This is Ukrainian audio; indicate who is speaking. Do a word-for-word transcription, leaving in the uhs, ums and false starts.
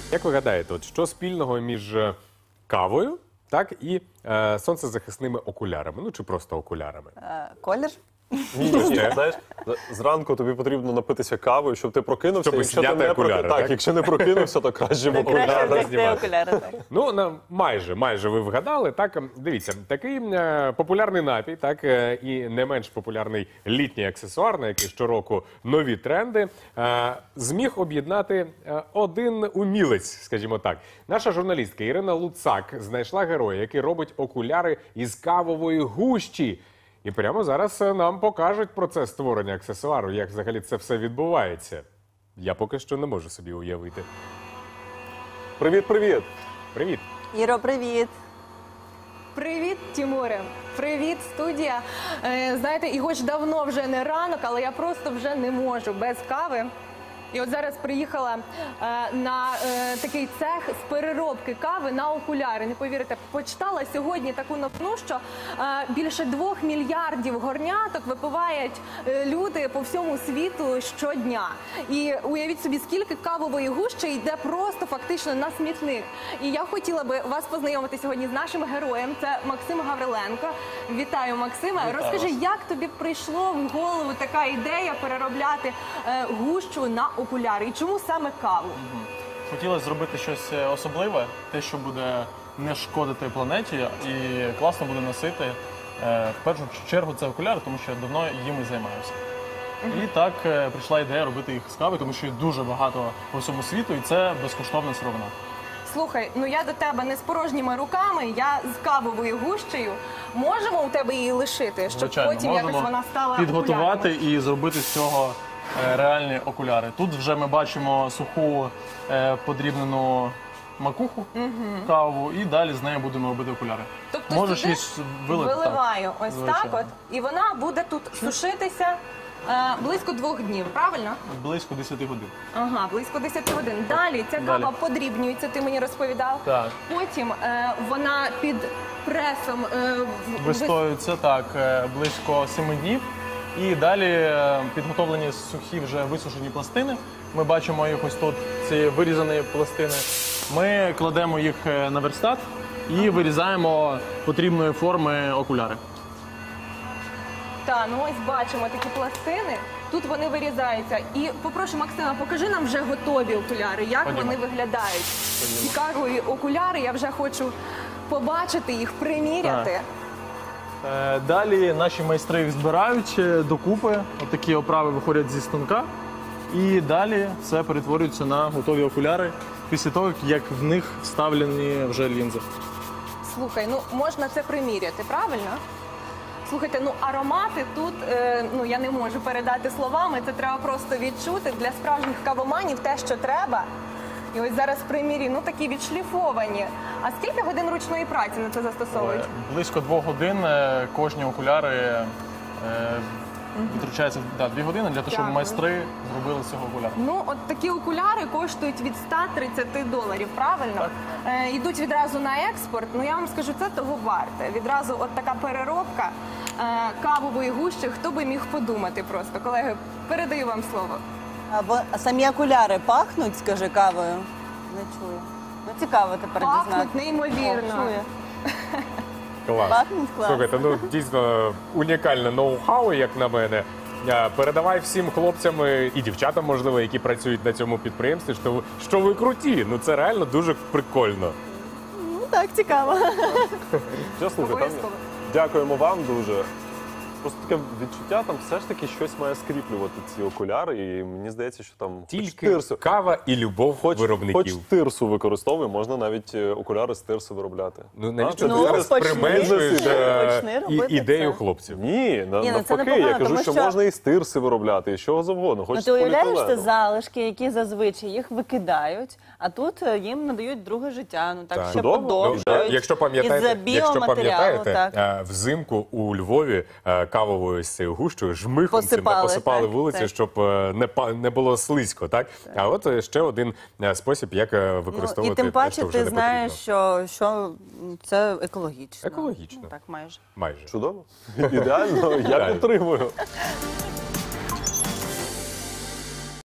Speaker 1: Як ви гадаєте, от що спільного між кавою, так, і е, сонцезахисними окулярами? Ну, чи просто окулярами?
Speaker 2: Е, колір?
Speaker 3: Ні, ні, ні. Знаєш, зранку тобі потрібно напитися кавою, щоб ти прокинувся.
Speaker 1: Щоб
Speaker 3: якщо ти
Speaker 1: зняти
Speaker 3: не
Speaker 1: окуляри,
Speaker 3: прокинувся,
Speaker 1: так?
Speaker 3: так, якщо не прокинувся, то краще в
Speaker 2: Краще
Speaker 3: окуляри.
Speaker 2: вдягти
Speaker 1: знімати.
Speaker 2: окуляри, так.
Speaker 1: Ну, на, майже, майже ви вгадали. Так, дивіться, такий е, популярний напій, так, е, і не менш популярний літній аксесуар, на який щороку нові тренди, е, зміг об'єднати е, один умілець, скажімо так. Наша журналістка Ірина Луцак знайшла героя, який робить окуляри із кавової гущі. І прямо зараз нам покажуть процес створення аксесуару, як взагалі це все відбувається. Я поки що не можу собі уявити.
Speaker 3: Привіт-привіт!
Speaker 1: Привіт!
Speaker 2: Іро, привіт!
Speaker 4: Привіт, Тімуре! Привіт, студія! Е, знаєте, і хоч давно вже не ранок, але я просто вже не можу без кави. І от зараз приїхала е, на е, такий цех з переробки кави на окуляри. Не повірите, почитала сьогодні таку новину, що е, більше двох мільярдів горняток випивають е, люди по всьому світу щодня. І уявіть собі, скільки кавової гущі йде просто фактично на смітник. І я хотіла би вас познайомити сьогодні з нашим героєм. Це Максим Гавриленко. Вітаю, Максиме.
Speaker 3: Вітаю
Speaker 4: Розкажи,
Speaker 3: вас.
Speaker 4: як тобі прийшло в голову така ідея переробляти е, гущу на окуляри? І чому саме каву?
Speaker 5: Хотілося зробити щось особливе, те, що буде не шкодити планеті і класно буде носити. Е, В першу чергу це окуляри, тому що я давно їми займаюся. І так е, прийшла ідея робити їх з кави, тому що їх дуже багато по всьому світу, і це безкоштовна сировина.
Speaker 4: Слухай, ну я до тебе не з порожніми руками, я з кавовою гущею. Можемо у тебе її лишити, щоб
Speaker 5: Звичайно,
Speaker 4: потім якось
Speaker 5: можемо
Speaker 4: вона стала
Speaker 5: підготувати
Speaker 4: окулярами?
Speaker 5: і зробити з цього е, реальні окуляри. Тут вже ми бачимо суху е, подрібнену макуху, каву, і далі з нею будемо робити окуляри.
Speaker 4: Тобто
Speaker 5: Можеш
Speaker 4: сюди
Speaker 5: її вилити. так.
Speaker 4: Виливаю ось
Speaker 5: Звичайно.
Speaker 4: так от, і вона буде тут сушитися е, близько двох днів, правильно?
Speaker 5: Близько десяти годин.
Speaker 4: Ага, близько десяти годин. Далі ця
Speaker 5: Далі.
Speaker 4: кава подрібнюється, ти мені розповідав.
Speaker 5: Так.
Speaker 4: Потім е, вона під пресом е, в-
Speaker 5: Вистоюється так е, близько семи днів. І далі е, підготовлені сухі вже висушені пластини. Ми бачимо їх ось тут, ці вирізані пластини. Ми кладемо їх е, на верстат і вирізаємо потрібної форми окуляри.
Speaker 4: Та, ну ось бачимо такі пластини. Тут вони вирізаються. І попрошу, Максима, покажи нам вже готові окуляри, як
Speaker 5: Ходімо.
Speaker 4: вони виглядають. Цікаві окуляри, я вже хочу побачити їх, приміряти.
Speaker 5: Е, Далі наші майстри їх збирають е, докупи. Отакі оправи виходять зі станка. І далі все перетворюється на готові окуляри після того, як в них вставлені вже лінзи.
Speaker 4: Слухай, ну можна це приміряти, правильно? Слухайте, ну аромати тут, е, ну я не можу передати словами, це треба просто відчути. Для справжніх кавоманів те, що треба. І ось зараз примірі, ну такі відшліфовані. А скільки годин ручної праці на це застосовують?
Speaker 5: Е, Близько двох годин е, кожні окуляри е, витрачається да, дві години для того, щоб
Speaker 4: Дякую.
Speaker 5: майстри зробили з цього окуляр.
Speaker 4: Ну, от такі окуляри коштують від ста тридцяти доларів, правильно? Е, йдуть відразу на експорт. Ну, я вам скажу, це того варте. Відразу от така переробка е, кавової гущі. Хто би міг подумати просто? Колеги, передаю вам слово.
Speaker 2: А, бо самі окуляри пахнуть, скажи, кавою? Не чую. Ну, цікаво тепер дізнатися.
Speaker 4: Пахнуть неймовірно.
Speaker 2: О, чую.
Speaker 1: Клас.
Speaker 2: Пахнуть класно.
Speaker 1: Слухайте, ну дійсно унікальне ноу-хау, як на мене. Е, Передавай всім хлопцям е, і дівчатам, можливо, які працюють на цьому підприємстві, що ви, що ви круті. Ну це реально дуже прикольно.
Speaker 2: Ну, так, цікаво.
Speaker 3: Що, слухай, там,
Speaker 4: Обов'язково.
Speaker 3: дякуємо вам дуже. Просто таке відчуття, там все ж таки щось має скріплювати ці окуляри, і мені здається, що там хоч
Speaker 1: Тільки
Speaker 3: тирсу,
Speaker 1: кава і любов
Speaker 3: хоч,
Speaker 1: виробників.
Speaker 3: хоч тирсу використовує, можна навіть е, окуляри з тирсу виробляти.
Speaker 1: Ну навіщо
Speaker 2: Ну,
Speaker 1: ти зараз
Speaker 2: почни,
Speaker 1: применшуєш е,
Speaker 2: почни
Speaker 1: і-
Speaker 2: робити
Speaker 1: ідею
Speaker 2: це.
Speaker 1: хлопців?
Speaker 3: Ні, на,
Speaker 2: Ні, ну це
Speaker 3: навпаки,
Speaker 2: непогано,
Speaker 3: я кажу,
Speaker 2: тому
Speaker 3: що,
Speaker 2: що-
Speaker 3: можна і з тирси виробляти, і з чого завгодно. Хоч
Speaker 2: Ну,
Speaker 3: з
Speaker 2: ти уявляєш, це
Speaker 3: поліетилену.
Speaker 2: залишки, які зазвичай їх викидають, а тут е, їм надають друге життя, ну так,
Speaker 1: Так.
Speaker 2: ще
Speaker 3: Чудово.
Speaker 1: Ну,
Speaker 2: подовжують.
Speaker 1: якщо
Speaker 2: Із-за
Speaker 1: пам'ятаєте, якщо
Speaker 2: біоматеріалу,
Speaker 1: пам'ятаєте,
Speaker 2: так.
Speaker 1: е, взимку у Львові е, кавовою з цією гущою жмихом цим
Speaker 2: Посипали,
Speaker 1: посипали
Speaker 2: так,
Speaker 1: вулиці,
Speaker 2: так.
Speaker 1: щоб е, не па- не було слизько, так? А от е, ще один е, спосіб, як е,
Speaker 2: Ну,
Speaker 1: використовувати
Speaker 2: і тим
Speaker 1: те,
Speaker 2: паче
Speaker 1: що вже
Speaker 2: ти
Speaker 1: не
Speaker 2: знаєш,
Speaker 1: потрібно.
Speaker 2: що, що це екологічно.
Speaker 1: Екологічно.
Speaker 2: Ну, так, майже.
Speaker 1: Майже.
Speaker 3: Чудово. Ідеально, я
Speaker 1: Так.
Speaker 3: підтримую.